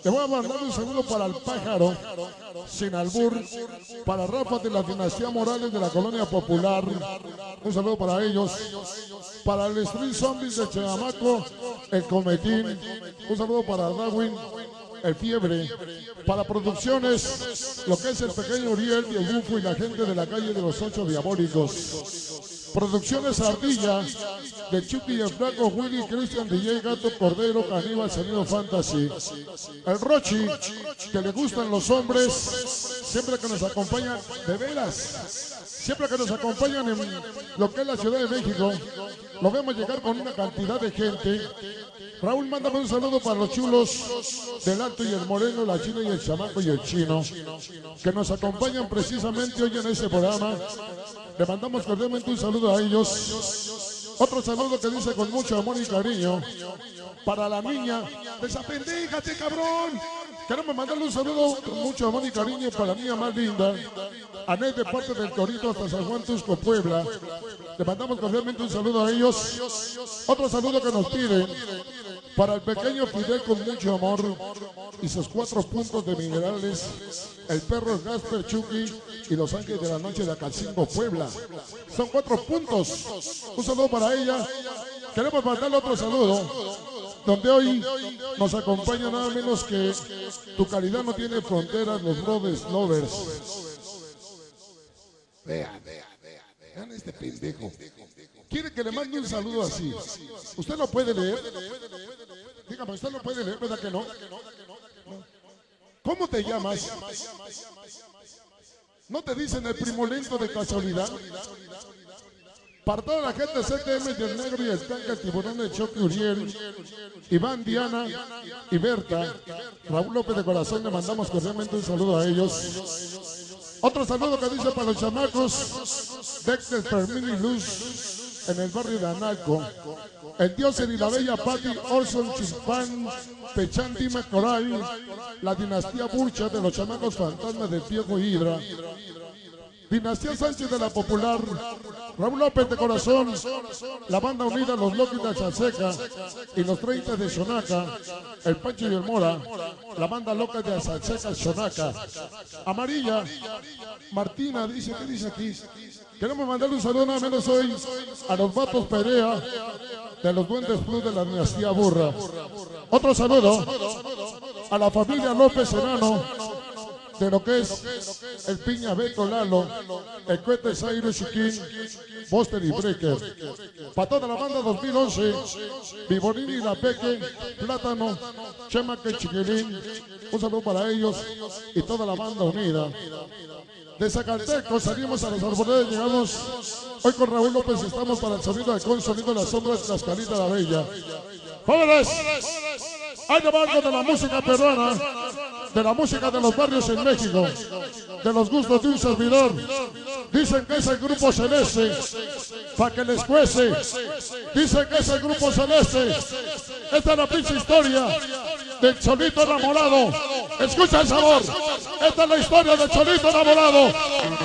Le voy a mandar un saludo para el pájaro, sin albur, para Rafa de la dinastía Morales de la Colonia Popular. Un saludo para ellos. Para el Street Zombies de Chamaco, el Cometín. Un saludo para Darwin, el Fiebre. Para producciones, lo que es el pequeño Uriel y el Bufo y la gente de la calle de los 8 Diabólicos. Producciones Ardilla, de Chucky y el Flaco, Willy, Cristian, DJ, Gato, Cordero, Caníbal, Sonido Fantasy. El Rochi, que le gustan los hombres, siempre que nos acompañan, de veras, siempre que nos acompañan en lo que es la Ciudad de México, lo vemos llegar con una cantidad de gente. Raúl, mándame un saludo para los chulos del Alto y el Moreno, la China y el Chamaco y el Chino, que nos acompañan precisamente hoy en este programa. Le mandamos cordialmente un saludo a ellos. Otro saludo que dice con mucho amor y cariño para la niña. ¡Desapendéjate, cabrón! Queremos mandarle un saludo con mucho amor y cariño para la niña más linda, Anet, de parte del Torito hasta San Juan Tusco, Puebla. Le mandamos cordialmente un saludo a ellos. Otro saludo que nos piden para el pequeño Fidel con mucho amor y sus 4 puntos de minerales, el perro Gasper, Chucky y los Ángeles de la Noche de Acalcingo, Puebla. Son 4 puntos. Un saludo para ella. Queremos mandarle otro saludo, donde hoy nos acompaña nada menos que Tu Calidad No Tiene Fronteras, los Brothers Lovers. Vean este pendejo. Quiere que le mande un saludo así. ¿Usted lo puede leer? Dígame, ¿usted lo puede leer? ¿Verdad que no? ¿Cómo te llamas? ¿No te dicen el primolento de casualidad? Para toda la gente CTM del Negro y el Tanque, el Tiburón de Choque, Uriel, Iván, Diana y Berta, Raúl López de Corazón, le mandamos cordialmente un saludo a ellos. Otro saludo que dice para los chamacos, Dexter, Fermín y Luz, en el barrio de Analco. El Dios y la bella Patti, Orson, Chispán, Pechán, Dime Coral, la dinastía Burcha de los chamacos fantasmas del viejo Hidra. Dinastía Sánchez de la Popular, Raúl López de Corazón, la banda unida Los Locos de Chaseca y los 30 de Xonaca, el Pancho y el Mora, la banda loca de Chaseca, Xonaca. Amarilla, Martina, dice, ¿qué dice aquí? Queremos mandarle un saludo nada menos hoy a los Vatos Perea de los Duendes Plus de la dinastía Burra. Otro saludo a la familia López Serrano, de lo que es el Piña Beto Lalo, el Cuete Zairo Chiquín, Buster y Breaker. Para toda la banda 2011, Viborini y La Peque, Plátano, Chema que Chiquilín, un saludo para ellos y toda la banda unida. De Zacatecos salimos a los Arboledas, llegamos hoy con Raúl López, estamos para el sonido de sonido de las sombras de Cascarita la Bella. Jóvenes, hay de algo de la música peruana, de la música de los barrios en México, de los gustos de un servidor. Dicen que es el Grupo Celeste, para que les cuece. Dicen que es el Grupo Celeste. Esta es la pinche historia del Cholito enamorado. Escucha el sabor. Esta es la historia del Cholito enamorado.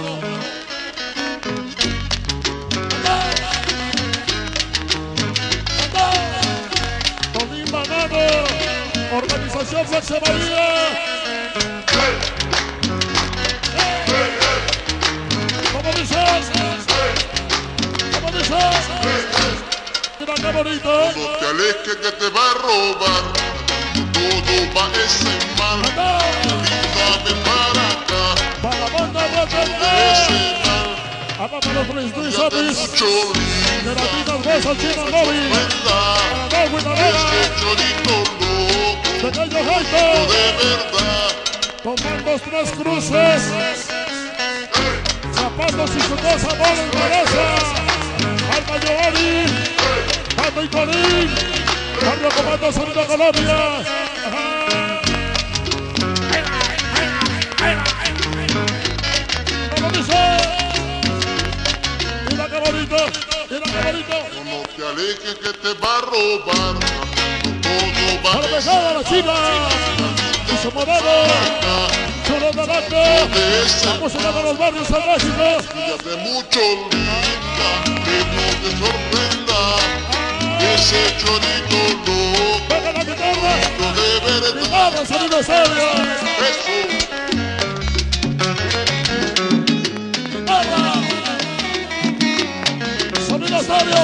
Tolín Banano, Organización Flexe María. ¿Cómo dices? ¿Cómo dices? Mira qué bonito. No te alejes que te va a robar. Todo va a ese mal. Dame para acá. Para la banda ese mal. Acá para los Free Zombies. De Geratinas Besos, China Móvil. Para Darwin Arena. Cholito loco. Pequeño Jaito. De verdad. Tomando 3 cruces. Zapatos y su cosa, bola en cabeza. Alma Giovanni. Pato y Colín. Barrio Comando Sonido Colombia. ¿Cómo dice? Mira qué bonito. Mira qué bonito. No te alejes que te va a robar. Todo va Para dejar a la China. Y su modelo. Chulo de Blanco. La música de los barrios en México. Cuídate mucho, linda, que no te sorprenda, que ese chorito loco. Venga la guitarra. De verdad. Guitarra, sonido serio. Eso. Guitarra. Sonido serio.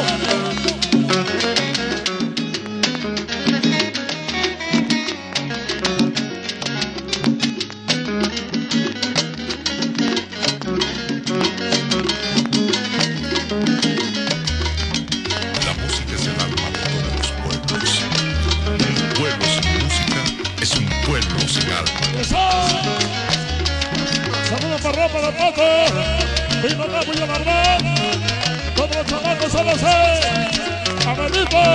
Saludos para ropa de pato. Viva la Villa Barbán. Todos los chamacos se lo sé. Amelito.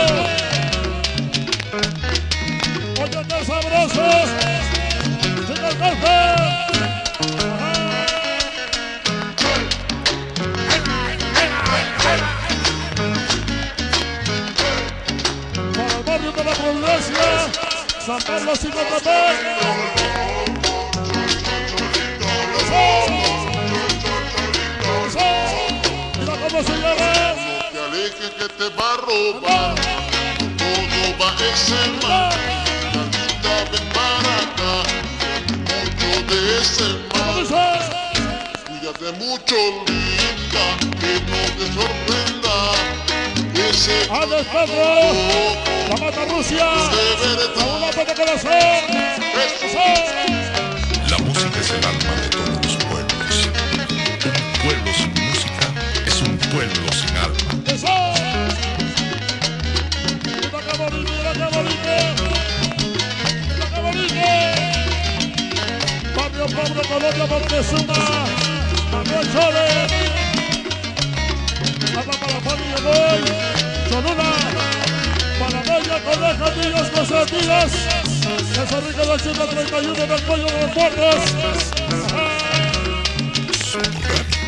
Oye, qué sabroso. Sigue el golpe. Para el barrio de la Providencia. San Carlos y Cotepec. Mira cómo se llama. No te alejes que te va a robar. Todo va a ese mal. Carlita, ven para acá. Mucho de ese mal. Cuídate mucho, linda, que no te sorprenda. Ese Alex Pedro, la mata Rusia. La una pata corazón. La música es el alma de todos los pueblos. Un pueblo sin música es un pueblo sin alma. ¡Eso! ¡Mira qué bonito! ¡Mira qué bonito! ¡Mira qué bonito! Barrio Pobre, Colonia Montezuma. Manuel Chole. Habla para la familia Boy. Cholula. Para Bella, Coneja, Niños, Cosetillas. Eso Rico del 131 del cuello de los muertos. Subterráneo.